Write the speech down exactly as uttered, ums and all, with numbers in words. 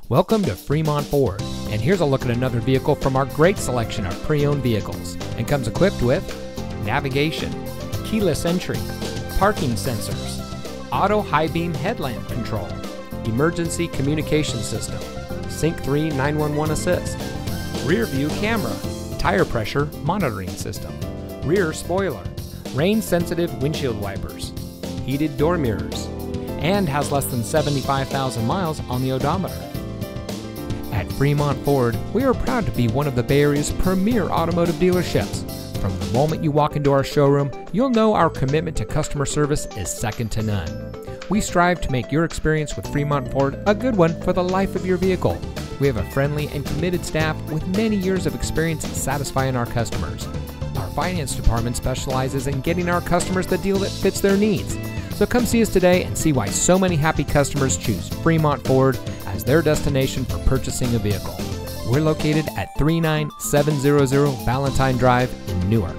Welcome to Fremont Ford, and here's a look at another vehicle from our great selection of pre-owned vehicles, and comes equipped with navigation, keyless entry, parking sensors, auto high beam headlamp control, emergency communication system, Sync three nine one one assist, rear view camera, tire pressure monitoring system, rear spoiler, rain sensitive windshield wipers, heated door mirrors, and has less than seventy-five thousand miles on the odometer. At Fremont Ford, we are proud to be one of the Bay Area's premier automotive dealerships. From the moment you walk into our showroom, you'll know our commitment to customer service is second to none. We strive to make your experience with Fremont Ford a good one for the life of your vehicle. We have a friendly and committed staff with many years of experience satisfying our customers. Our finance department specializes in getting our customers the deal that fits their needs. So come see us today and see why so many happy customers choose Fremont Ford as their destination for purchasing a vehicle. We're located at three nine seven zero zero Valentine Drive in Newark.